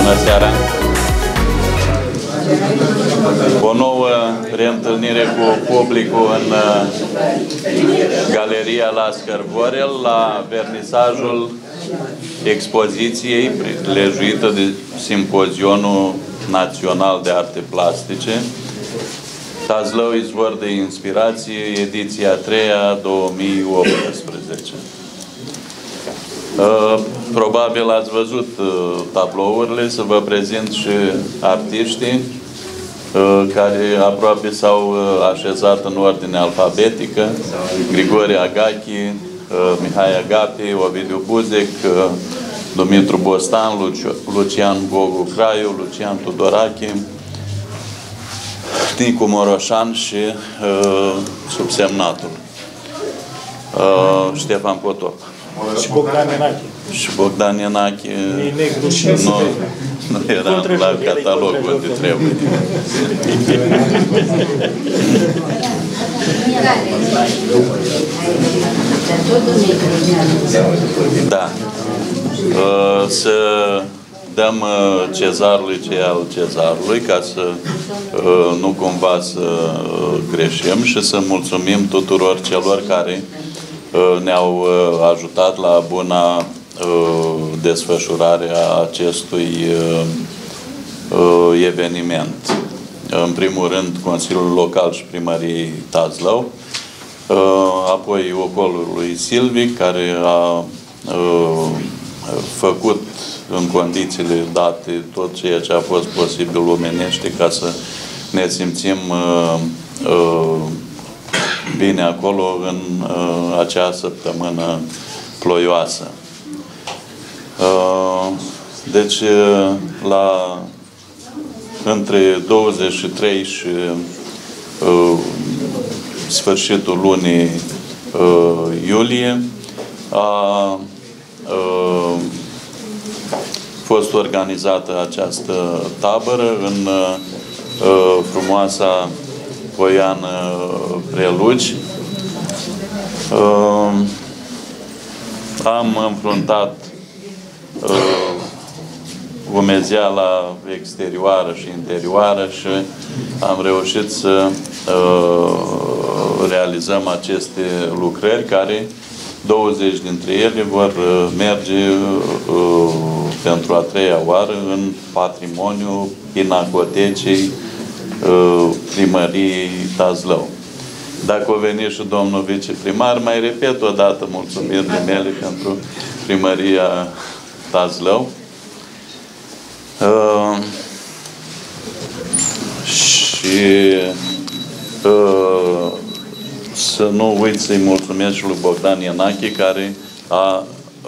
Bună seara! O nouă reîntâlnire cu publicul în Galeria Lascar Vorel la vernisajul expoziției lejuită de Simpozionul Național de Arte Plastice, Tazlău, izvor de inspirație, ediția 3-a, 2018. Probabil ați văzut tablourile, să vă prezint și artiștii care aproape s-au așezat în ordine alfabetică: Grigore Agachi, Mihai Agapi, Ovidiu Buzec, Dumitru Bostan, Lucian Gogu Craiu, Lucian Tudorache, Nicu Moroșan și subsemnatul Ștefan Potop. Și Bogdan Enache. Și Bogdan Enache E negru și nu era la catalog unde trebuie. Da. Să dăm cezarului ce e al cezarului, ca să nu cumva să greșim, și să mulțumim tuturor celor care ne-au ajutat la buna desfășurare a acestui eveniment. În primul rând, Consiliul Local și Primăriei Tazlău, apoi ocolul lui Silvic, care a făcut în condițiile date tot ceea ce a fost posibil omenește ca să ne simțim bine acolo în acea săptămână ploioasă. Deci, între 23 și sfârșitul lunii iulie a fost organizată această tabără în frumoasa Poiană Prelugi. Am înfruntat umezeala exterioară și interioară și am reușit să realizăm aceste lucrări, care 20 dintre ele vor merge pentru a treia oară în patrimoniul Pinacotecei Primăriei Tazlău. Dacă o veni și domnul viceprimar, mai repet o dată mulțumirile mele pentru Primăria Tazlău. Și să nu uit să-i mulțumesc și lui Bogdan Enache, care a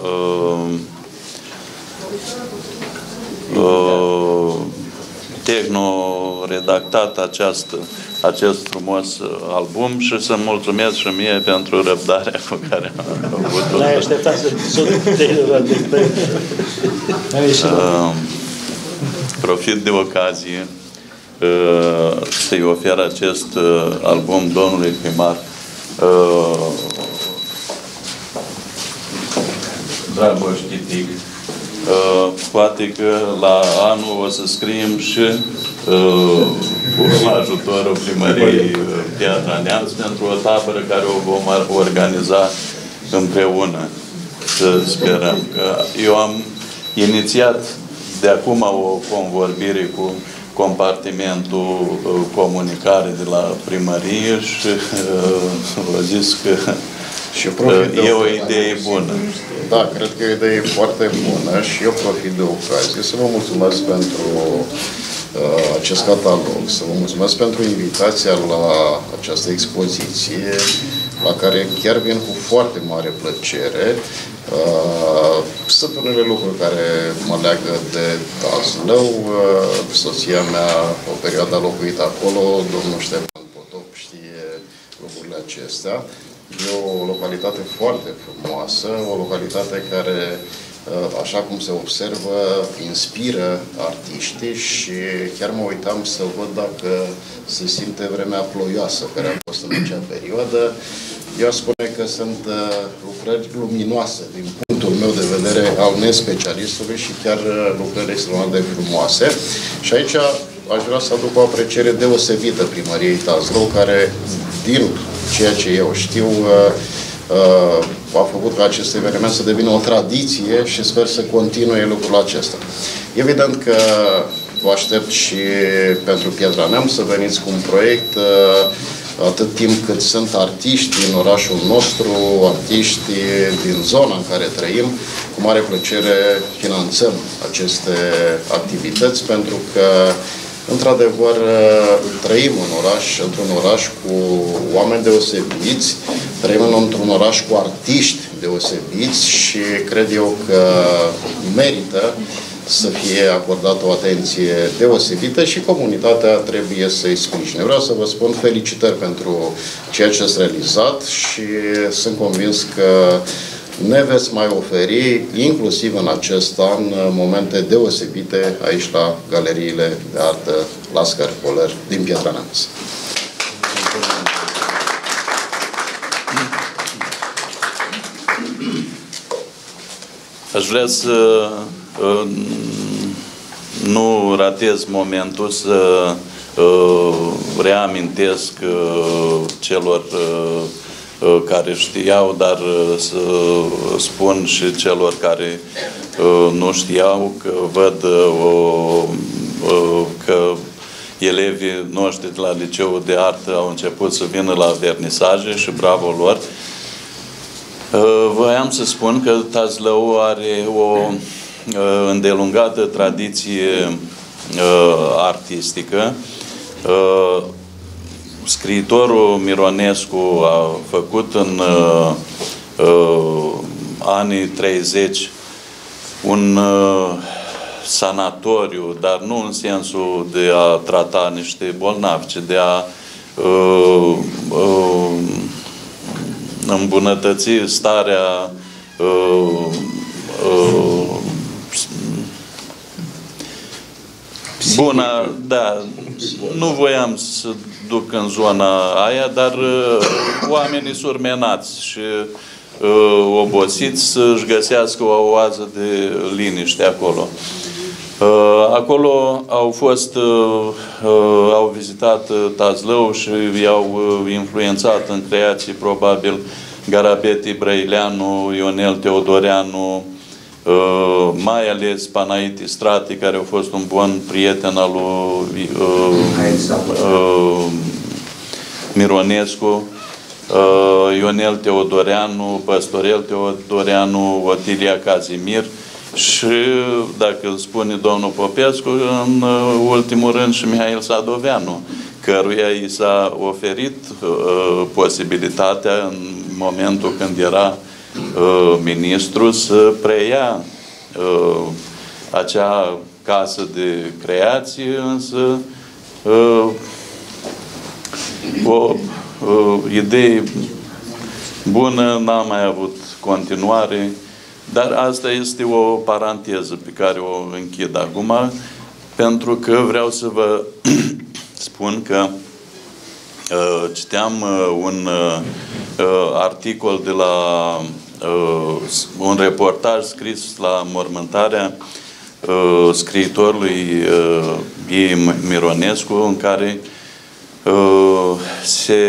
tehno-redactat acest frumos album, și să mulțumesc și mie pentru răbdarea cu care am avut-o. N-ai așteptat să profit de ocazie să-i ofer acest album domnului primar Dragoș Chitic. Poate că la anul o să scriem și cu ajutorul Primăriei Piatra Neamț pentru o tabără care o vom organiza împreună. Să sperăm că eu am inițiat de acum o convorbire cu compartimentul comunicare de la primărie și v-a zis că e o idee bună. Da, cred că e o idee foarte bună și eu profit de ocazie să vă mulțumesc pentru acest catalog, să vă mulțumesc pentru invitația la această expoziție, la care chiar vin cu foarte mare plăcere. Sunt unele lucruri care mă leagă de Tazlău. Soția mea o perioadă a locuit acolo, domnul Ștefan Potop știe lucrurile acestea. E o localitate foarte frumoasă, o localitate care, așa cum se observă, inspiră artiștii și chiar mă uitam să văd dacă se simte vremea ploioasă care a fost în acea perioadă. Eu aș spune că sunt lucrări luminoase din punctul meu de vedere al nespecialistului și chiar lucrări extraordinar de frumoase. Și aici aș vrea să aduc o apreciere deosebită primăriei Tazlău, care, din ceea ce eu știu, a făcut ca acest eveniment să devină o tradiție și sper să continue lucrul acesta. Evident că vă aștept și pentru Piatra Neamț să veniți cu un proiect atât timp cât sunt artiști din orașul nostru, artiști din zona în care trăim. Cu mare plăcere finanțăm aceste activități pentru că, într-adevăr, trăim în oraș, într-un oraș cu oameni deosebiți, trăim într-un oraș cu artiști deosebiți și cred eu că merită să fie acordată o atenție deosebită și comunitatea trebuie să-i sprijine. Vreau să vă spun felicitări pentru ceea ce ați realizat și sunt convins că ne veți mai oferi, inclusiv în acest an, momente deosebite aici la galeriile de artă Lascar Poler din Piatra Neamț. Aș vrea să nu ratez momentul să reamintesc celor care știau, dar să spun și celor care nu știau, că văd că elevii noștri de la Liceul de Artă au început să vină la vernisaje și bravo lor. Voiam să spun că Tazlău are o îndelungată tradiție artistică. Scriitorul Mironescu a făcut în anii 30 un sanatoriu, dar nu în sensul de a trata niște bolnavi, ci de a îmbunătăți starea bună, da, nu voiam să duc în zona aia, dar oamenii surmenați și obosiți să-și găsească o oază de liniște acolo. Acolo au vizitat Tazlău și i-au influențat în creații, probabil, Garabeti Brăileanu, Ionel Teodoreanu, mai ales Panaiti Strati, care a fost un bun prieten al lui Mironescu, Ionel Teodoreanu, Păstorel Teodoreanu, Otilia Cazimir și, dacă îl spune domnul Popescu, în ultimul rând și Mihail Sadoveanu, căruia i s-a oferit posibilitatea în momentul când era ministru să preia acea casă de creație, însă o idee bună n-a mai avut continuare, dar asta este o paranteză pe care o închid acum, pentru că vreau să vă spun că citeam un articol de la un reportaj scris la mormântarea scriitorului ei Mironescu, în care se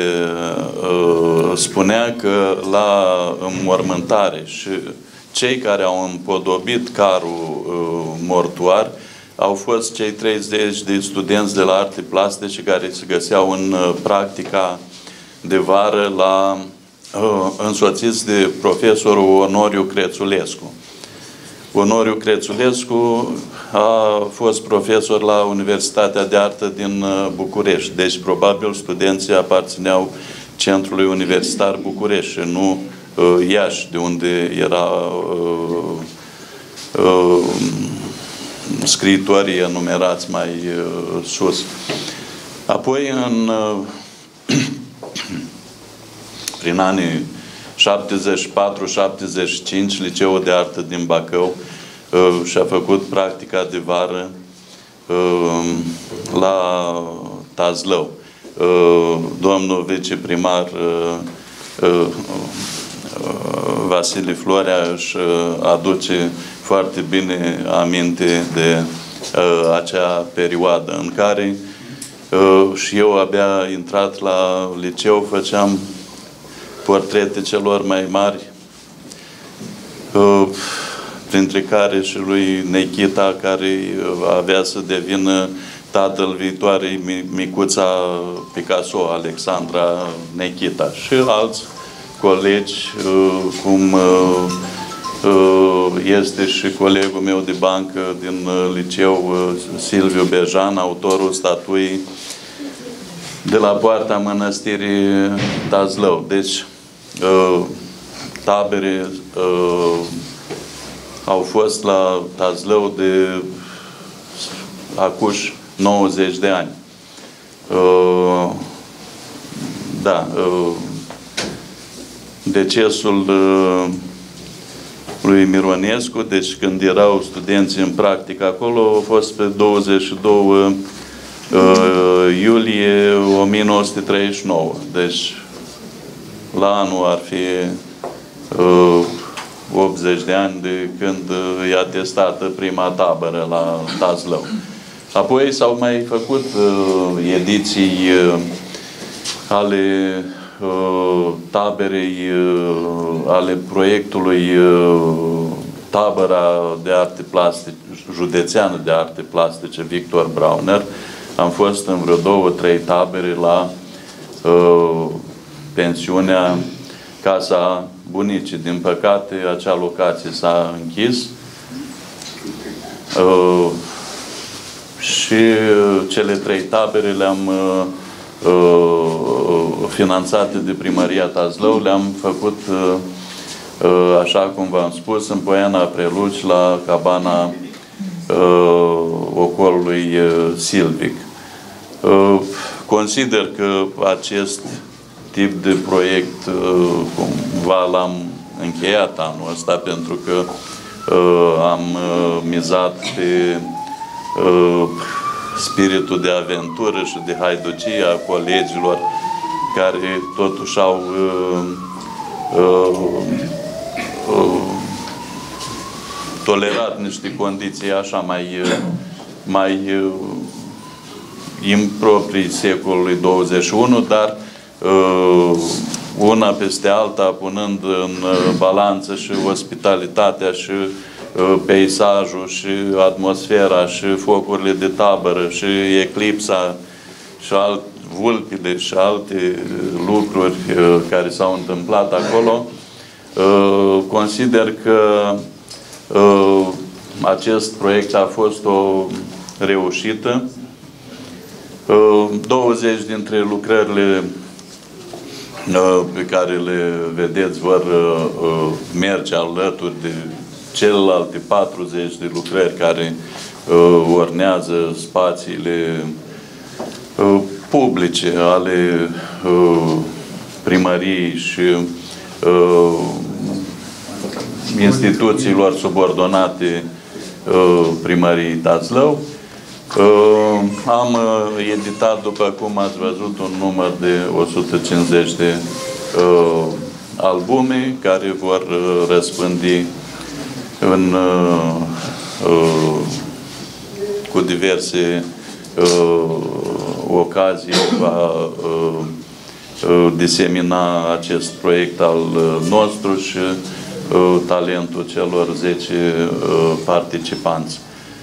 spunea că la înmormântare și cei care au împodobit carul mortuar au fost cei 30 de studenți de la arte plastice care se găseau în practica de vară însoțiți de profesorul Onoriu Crețulescu. Onoriu Crețulescu a fost profesor la Universitatea de Artă din București, deci probabil studenții aparțineau Centrului Universitar București și nu Iași, de unde era scriitorii enumerați mai sus. Apoi, prin anii 74-75, Liceul de Artă din Bacău și-a făcut practica de vară la Tazlău. Domnul viceprimar Vasile Florea își aduce foarte bine aminte de acea perioadă în care și eu abia intrat la liceu, făceam portrete celor mai mari, printre care și lui Nechita, care avea să devină tatăl viitoarei micuța Picasso, Alexandra Nechita, și alți colegi, cum este și colegul meu de bancă din liceu, Silviu Bejan, autorul statuii de la poarta mănăstirii Tazlău. Deci, tabere au fost la Tazlău de acuși 90 de ani. Da, decesul lui Mironescu, deci când erau studenți în practică acolo, a fost pe 22 iulie 1939. Deci la anul ar fi 80 de ani de când e atestată prima tabără la Tazlău. Apoi s-au mai făcut ediții ale taberei, ale proiectului tabăra de arte plastice, județeană de arte plastice Victor Brauner. Am fost în vreo 2-3 tabere la pensiunea Casa Bunicii. Din păcate, acea locație s-a închis. Și cele 3 tabere le-am finanțate de Primăria Tazlău, le-am făcut, așa cum v-am spus, în Poiana Preluci, la cabana ocolului silvic. Consider că acest tip de proiect cumva l-am încheiat anul ăsta, pentru că am mizat pe spiritul de aventură și de haiducie a colegilor care totuși au tolerat niște condiții așa mai improprii secolului 21, dar una peste alta, punând în balanță și ospitalitatea și peisajul și atmosfera și focurile de tabără și eclipsa și vulpile și alte lucruri care s-au întâmplat acolo, consider că acest proiect a fost o reușită. 20 dintre lucrările pe care le vedeți vor merge alături de celelalte 40 de lucrări care ornează spațiile publice ale primăriei și instituțiilor subordonate primăriei Tazlău. Am editat, după cum ați văzut, un număr de 150 de albume care vor răspândi cu diverse ocazii, va disemina acest proiect al nostru și talentul celor 10 participanți.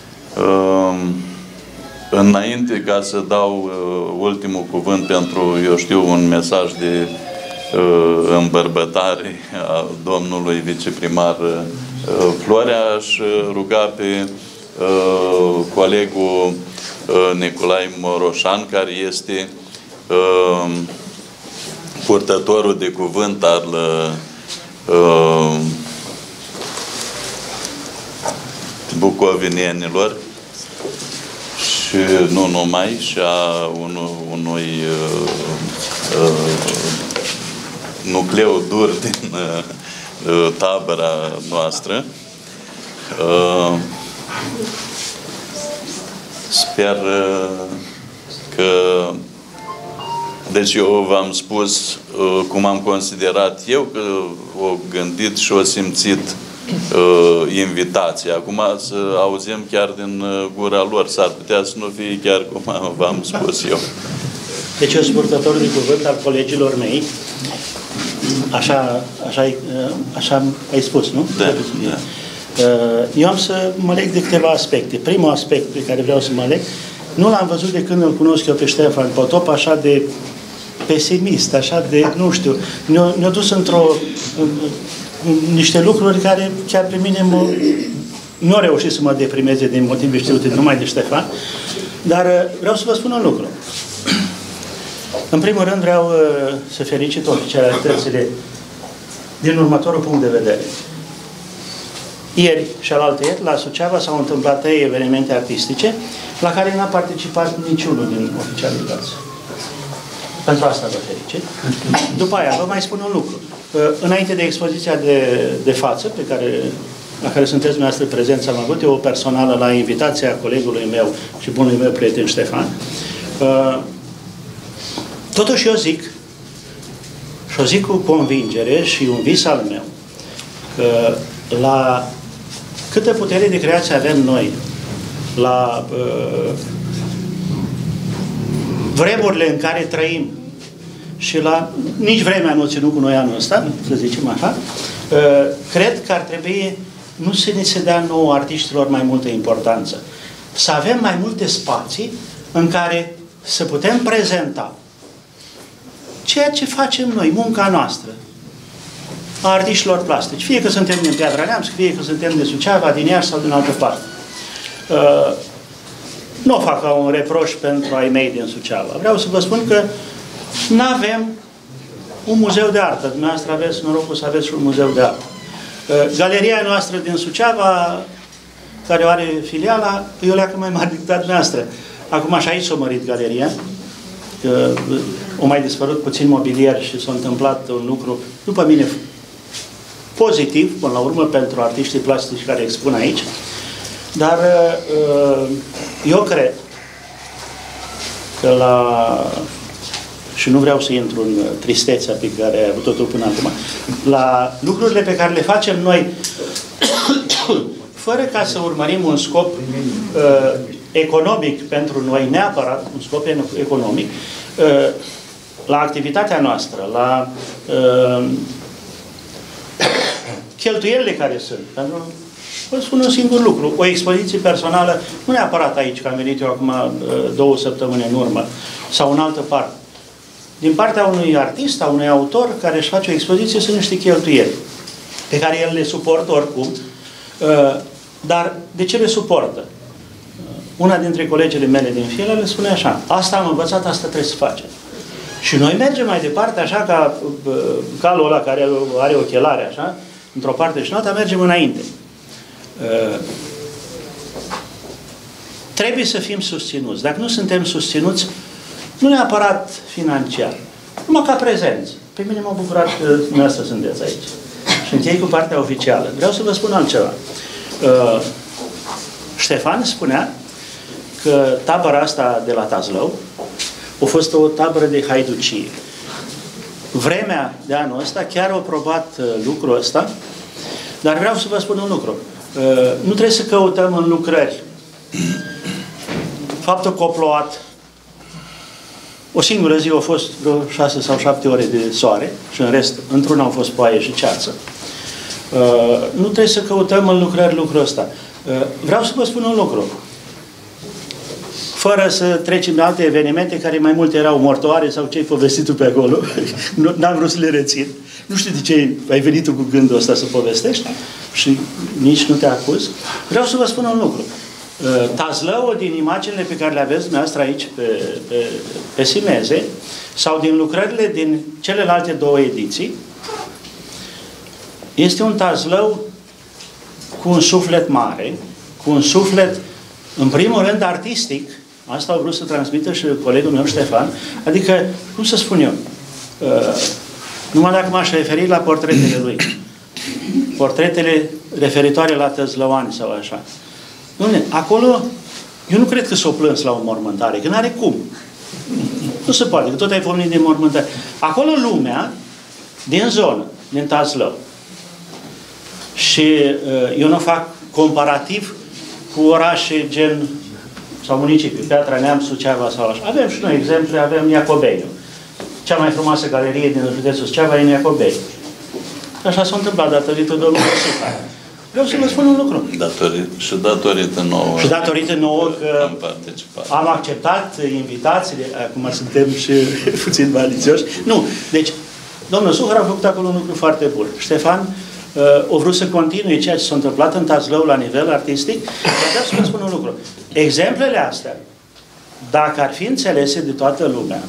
Înainte, ca să dau ultimul cuvânt pentru, eu știu, un mesaj de îmbărbătare a domnului viceprimar Florea, aș ruga pe colegul Nicolae Moroșan, care este purtătorul de cuvânt al bucovinienilor și nu numai, și a unui nucleu dur din tabăra noastră. Sper că Deci eu v-am spus cum am considerat eu că o gândit și o simțit invitația. Acum să auzim chiar din gura lor. S-ar putea să nu fie chiar cum v-am spus eu. Deci eu sunt purtătorul de cuvânt al colegilor mei. Așa ai spus, nu? Da. Eu am să mă leg de câteva aspecte. Primul aspect pe care vreau să mă leg, nu l-am văzut de când îl cunosc eu pe Ștefan Potop, așa de pesimist, așa de, nu știu, ne-a dus niște lucruri care chiar pe mine nu au reușit să mă deprimeze din motive știute numai de Ștefan, dar vreau să vă spun un lucru. În primul rând vreau să felicit oficialitățile din următorul punct de vedere. Ieri și alaltăieri, la Suceava s-au întâmplat 3 evenimente artistice la care n-a participat niciunul din oficialități. Pentru asta vă felicit. După aia, vă mai spun un lucru. Înainte de expoziția de față, la care sunteți dumneavoastră prezenți, am avut eu o personală la invitația colegului meu și bunului meu prieten Ștefan. Totuși eu zic, și o zic cu convingere și un vis al meu, că la câtă putere de creație avem noi, la vremurile în care trăim și la nici vremea nu ținut cu noi anul ăsta, să zicem așa, cred că ar trebui nu să ne se dea nouă artiștilor mai multă importanță. Să avem mai multe spații în care să putem prezenta ceea ce facem noi, munca noastră, a artiștilor plastici. Fie că suntem din Piatra Neamț, fie că suntem de Suceava, din Iași sau din altă parte. Nu o fac ca un reproș pentru ai mei din Suceava. Vreau să vă spun că nu avem un muzeu de artă. Dumneavoastră aveți norocul să aveți și un muzeu de artă. Galeria noastră din Suceava, care o are filiala, e o leacă mai mare decât a dumneavoastră. Acum și aici s-a mărit galeria. O mai dispărut puțin mobilier și s-a întâmplat un lucru, după mine, pozitiv, până la urmă, pentru artiștii plastici care expun aici. Dar eu cred că și nu vreau să intru în tristețea pe care ai avut-o tu până acum, la lucrurile pe care le facem noi, fără ca să urmărim un scop economic pentru noi, neapărat un scop economic, la activitatea noastră, la cheltuielile care sunt. Pentru vă spun un singur lucru. O expoziție personală, nu neapărat aici, că am venit eu acum 2 săptămâni în urmă, sau în altă parte. Din partea unui artist, a unui autor care își face o expoziție, sunt niște cheltuieli pe care el le suportă oricum. Dar de ce le suportă? Una dintre colegele mele din file le spune așa: asta am învățat, asta trebuie să facem. Și noi mergem mai departe, așa ca calul ăla care are ochelare, așa, într-o parte și în alta, mergem înainte. Trebuie să fim susținuți. Dacă nu suntem susținuți, nu neapărat financiar, numai ca prezenți. Pe mine m-a bucurat că dumneavoastră sunteți aici. Și închei cu partea oficială. Vreau să vă spun altceva. Ștefan spunea că tabăra asta de la Tazlău a fost o tabără de haiducie. Vremea de anul ăsta chiar a probat lucrul ăsta, dar vreau să vă spun un lucru. Nu trebuie să căutăm în lucrări faptul că a plouat. O singură zi a fost vreo 6 sau 7 ore de soare și în rest, într-una au fost ploaie și ceață. Nu trebuie să căutăm în lucrări lucrul ăsta. Vreau să vă spun un lucru. Fără să trecem de alte evenimente care mai multe erau mortoare sau ce-ai povestit tu pe acolo. N-am vrut să le rețin. Nu știu de ce ai venit tu cu gândul ăsta să povestești și nici nu te acuz. Vreau să vă spun un lucru. Tazlău, din imaginile pe care le aveți dumneavoastră aici pe Simeze, sau din lucrările din celelalte 2 ediții, este un Tazlău cu un suflet mare, cu un suflet, în primul rând, artistic. Asta au vrut să transmită și colegul meu, Ștefan. Adică, cum să spun eu, numai dacă m-aș referi la portretele lui. Portretele referitoare la tăzlăoani sau așa. Acolo, eu nu cred că s-o plâns la o mormântare, că n-are cum. Nu se poate, că tot ai pomenit de mormântări. Acolo lumea, din zonă, din Tazlău, și eu nu fac comparativ cu orașe gen, sau municipii, Piatra Neamț, Suceava sau așa. Avem și noi exemple, avem Iacobeniu. Cea mai frumoasă galerie din județul Suceava e în Iacobeniu. Așa s-a întâmplat datorită domnului Suca. Vreau să vă spun un lucru. Datorită nouă. Și datorită nouă că am acceptat invitațiile, acum suntem și puțin malițioși. Nu, deci, domnul Suhăr a făcut acolo un lucru foarte bun. Ștefan o vrut să continue ceea ce s-a întâmplat în Tazlău la nivel artistic, dar vreau să vă spun un lucru. Exemplele astea, dacă ar fi înțelese de toată lumea,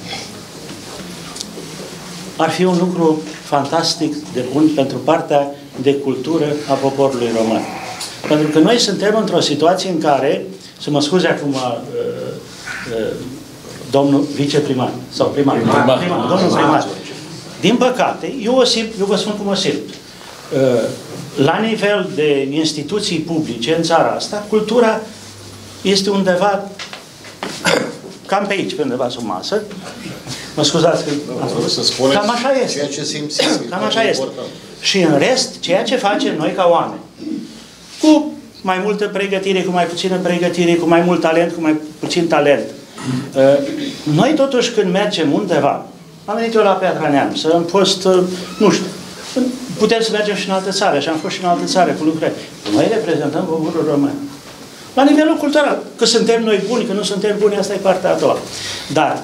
ar fi un lucru fantastic de bun pentru partea de cultură a poporului român. Pentru că noi suntem într-o situație în care, să mă scuze acum domnul viceprimar, sau primar, domnul primar, din păcate, eu vă spun cum o simt. La nivel de instituții publice în țara asta, cultura este undeva cam pe aici, pe undeva sub masă. Mă scuzați că am spus. Cam așa este. Ceea ce simți. Cam așa este. Și în rest, ceea ce facem noi ca oameni, cu mai multă pregătire, cu mai puțină pregătire, cu mai mult talent, cu mai puțin talent. Noi totuși când mergem undeva, am venit eu la Piatra Neamț, am fost, nu știu, putem să mergem și în altă țară, și am fost și în altă țară cu lucrări. Noi reprezentăm poporul român. La nivelul cultural, că suntem noi buni, că nu suntem buni, asta e partea a doua. Dar,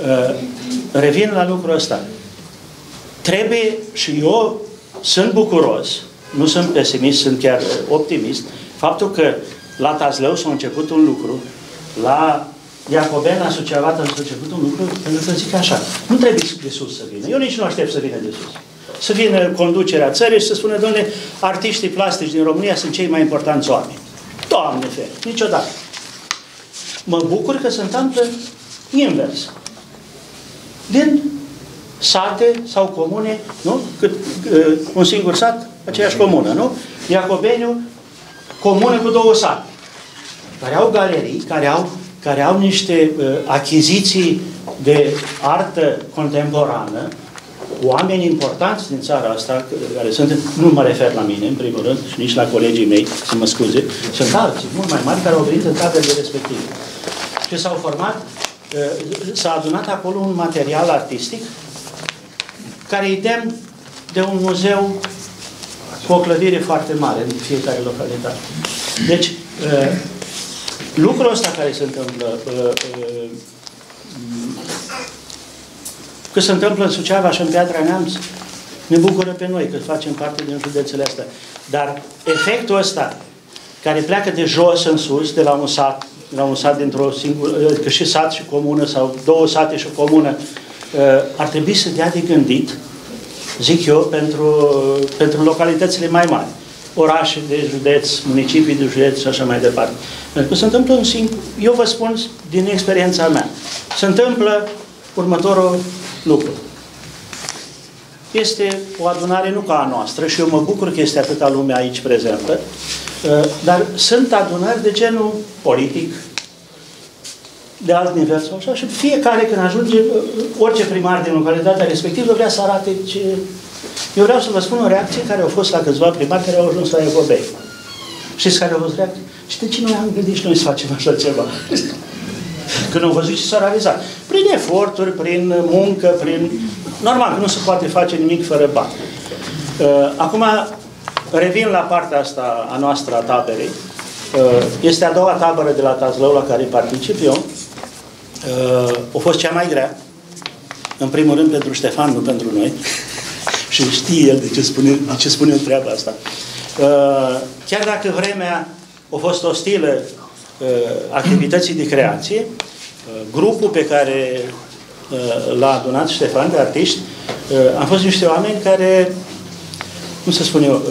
revin la lucrul ăsta. Trebuie, și eu sunt bucuros, nu sunt pesimist, sunt chiar optimist, faptul că la Tazlău s-a început un lucru, la Iacobena, Suceava, s-a început un lucru, pentru că zic așa, nu trebuie de sus să vină. Eu nici nu aștept să vină de sus. Să vină conducerea țării și să spună, domnule, artiștii plastici din România sunt cei mai importanți oameni. Doamne fer, niciodată. Mă bucur că se întâmplă invers. Din sate sau comune, nu? Un singur sat, aceeași comună, nu? Iacobeniu, comună cu 2 sate, care au galerii, care au niște achiziții de artă contemporană, oameni importanți din țara asta, care sunt, nu mă refer la mine, în primul rând, și nici la colegii mei, să mă scuze, sunt alții, mult mai mari, care au venit în taberele respective. Și s-au format, s-a adunat acolo un material artistic care îi demn de un muzeu cu o clădire foarte mare în fiecare localitate. Deci, lucrul ăsta care se întâmplă, că se întâmplă în Suceava și în Piatra Neamț, ne bucură pe noi că facem parte din județele astea. Dar efectul ăsta, care pleacă de jos în sus, de la un sat dintr-o singură, că și sat și comună, sau 2 sate și o comună, ar trebui să dea de gândit, zic eu, pentru localitățile mai mari. Orașe de județ, municipii de județ și așa mai departe. Pentru că se întâmplă un singur, eu vă spun din experiența mea, se întâmplă următorul lucru. Este o adunare nu ca a noastră și eu mă bucur că este atâta lume aici prezentă, dar sunt adunări de genul politic, de alt nivel sau așa, și fiecare când ajunge, orice primar din localitatea respectivă vrea să arate ce... Eu vreau să vă spun o reacție care au fost la câțiva primari care au ajuns la Iacobei. Știți care au fost reacții? Și de ce noi am gândit și noi să facem așa ceva? Când au văzut ce s-a realizat. Prin eforturi, prin muncă, prin... Normal, că nu se poate face nimic fără bani. Acum, revin la partea asta a noastră, a taberei. Este a doua tabără de la Tazlău la care particip eu. A fost cea mai grea. În primul rând pentru Ștefan, nu pentru noi. Și știe el de ce spune treaba asta. Chiar dacă vremea a fost ostilă activității de creație, grupul pe care l-a adunat Ștefan de artiști, am fost niște oameni care, cum să spun eu,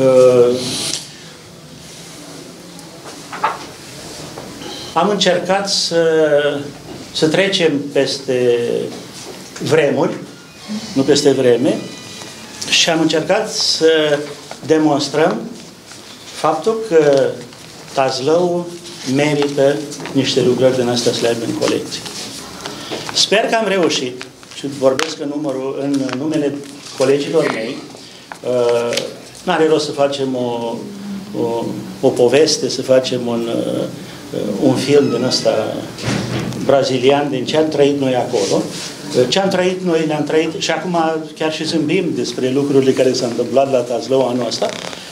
am încercat să trecem peste vremuri, nu peste vreme, și am încercat să demonstrăm faptul că Tazlău merită niște lucrări din astea să le aibă în colecție. Sper că am reușit. și vorbesc în numele colegilor mei, n-are rost să facem o poveste, să facem un film din ăsta brazilian, din ce am trăit noi acolo. Ce am trăit noi, le-am trăit și acum chiar și zâmbim despre lucrurile care s-au întâmplat la Tazlău anul ăsta.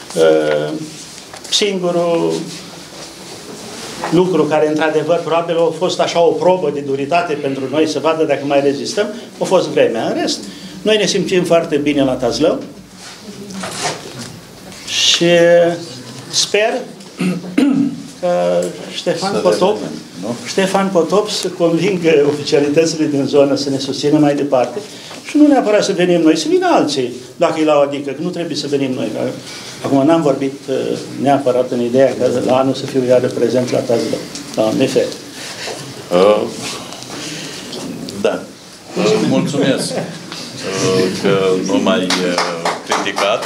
Singurul lucru care, într-adevăr, probabil a fost așa o probă de duritate pentru noi, să vadă dacă mai rezistăm, a fost vremea. În rest, noi ne simțim foarte bine la Tazlău și sper că Ștefan Potop să convingă oficialitățile din zonă să ne susțină mai departe și nu neapărat să venim noi, să vină alții, dacă e la o adică, că nu trebuie să venim noi. Acum n-am vorbit neapărat în ideea că la anul să fiu iară prezent la Tazlău, la MF. Da. Mulțumesc că nu m-ai criticat.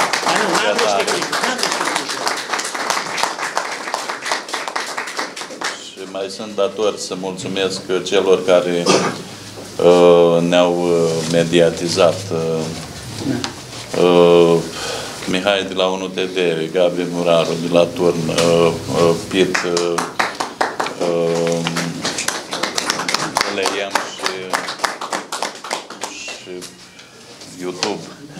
Și mai sunt dator să mulțumesc celor care ne-au mediatizat. Mihai de la 1TD, Gabriel Muraru de la Turn, Pit, Leiem și YouTube,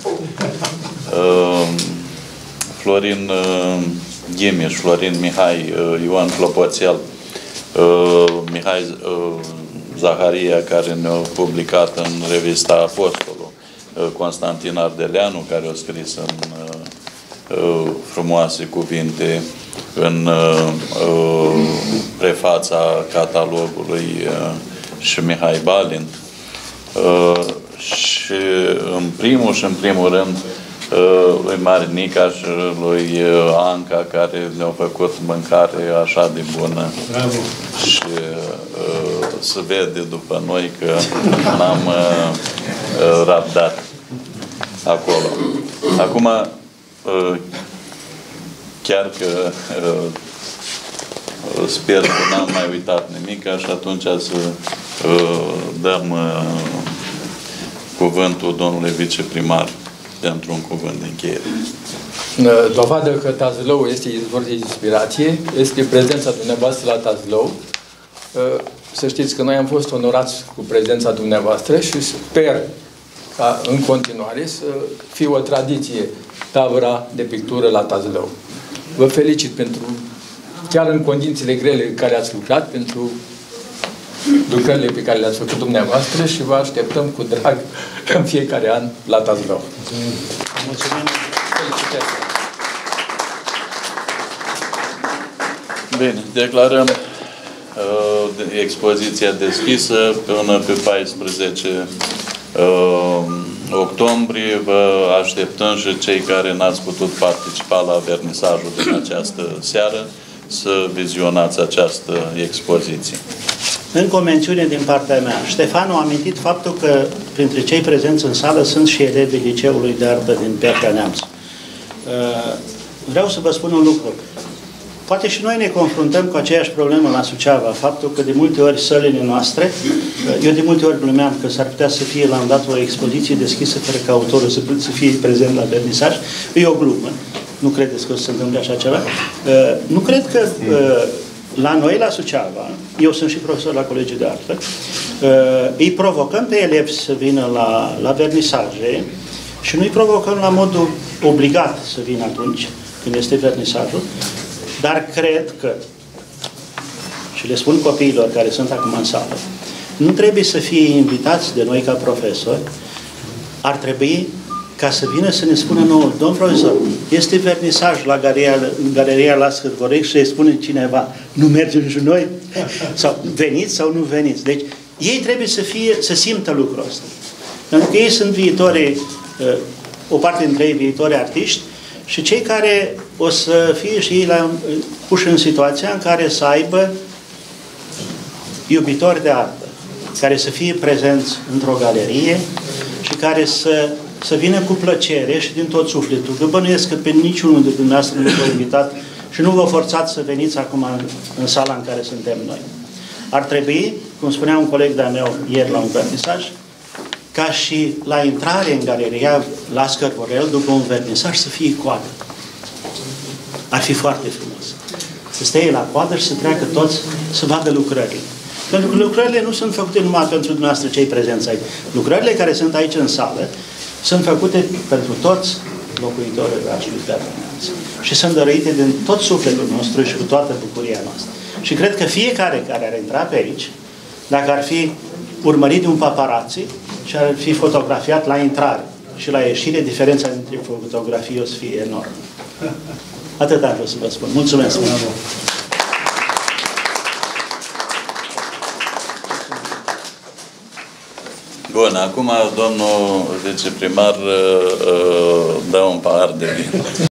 Florin Ghimiș, Florin Mihai, Ioan Clopoțel, Mihai Zaharia, care ne-a publicat în revista Apostolul, Constantin Ardeleanu, care a scris în frumoase cuvinte în prefața catalogului, și Mihai Balint. Și în primul rând lui Marinica și lui Anca, care ne-au făcut mâncare așa de bună. Bravo. Și se vede după noi că n-am rabdat acolo. Acum, chiar că sper că n-am mai uitat nimic și atunci să dăm cuvântul domnului viceprimar pentru un cuvânt de încheiere. Dovadă că Tazlău este izvor de inspirație, este prezența dumneavoastră la Tazlău. Să știți că noi am fost onorați cu prezența dumneavoastră și sper ca în continuare să fie o tradiție tabăra de pictură la Tazlău. Vă felicit pentru, chiar în condițiile grele în care ați lucrat, pentru lucrările pe care le-ați făcut dumneavoastră și vă așteptăm cu drag în fiecare an la Tazlău. Mulțumim! Felicitări! Bine, declarăm expoziția deschisă până pe 14 octombrie. Vă așteptăm și cei care n-ați putut participa la vernisajul din această seară să vizionați această expoziție. Încă o mențiune din partea mea. Ștefan a amintit faptul că printre cei prezenți în sală sunt și elevii Liceului de Artă din Piatra Neamț. Vreau să vă spun un lucru. Poate și noi ne confruntăm cu aceeași problemă la Suceava, faptul că de multe ori sălile noastre, eu de multe ori glumeam că s-ar putea să fie la un dat o expoziție deschisă fără ca autorul să fie prezent la vernisaj. E o glumă. Nu credeți că o să se întâmple așa ceva? Nu cred că la noi, la Suceava, eu sunt și profesor la Colegiul de Artă, îi provocăm pe elevi să vină la vernisaje și nu îi provocăm la modul obligat să vină atunci când este vernisajul, dar cred că, și le spun copiilor care sunt acum în sală, nu trebuie să fie invitați de noi ca profesori, ar trebui ca să vină să ne spună nouă, domn profesor, este vernisaj la Galeria Las Hârvorești și îi spune cineva, nu mergem și noi? Sau veniți sau nu veniți? Deci, ei trebuie să simtă lucrul ăsta. Pentru că ei sunt viitorii, o parte dintre ei viitori artiști și cei care o să fie și ei puși în situația în care să aibă iubitori de artă, care să fie prezenți într-o galerie și care să vină cu plăcere și din tot sufletul. Că bănuiesc că pe niciunul de dumneavoastră nu v-a invitat și nu vă forțați să veniți acum în sala în care suntem noi. Ar trebui, cum spunea un coleg de-a meu ieri la un vernisaj, ca și la intrare în galeria Lascăr Vorel, după un vernisaj, să fie coadă. Ar fi foarte frumos. Să stea la coadă și să treacă toți să vadă lucrările. Pentru că lucrările nu sunt făcute numai pentru dumneavoastră cei prezenți aici. Lucrările care sunt aici în sală sunt făcute pentru toți locuitorii orașului Piatra Neamț. Și sunt dăruite din tot sufletul nostru și cu toată bucuria noastră. Și cred că fiecare care ar intra pe aici, dacă ar fi urmărit de un paparazzi și ar fi fotografiat la intrare și la ieșire, diferența dintre fotografii o să fie enormă. Atât am vrut să vă spun. Mulțumesc! Bun, acum domnul viceprimar dă un pahar de vin.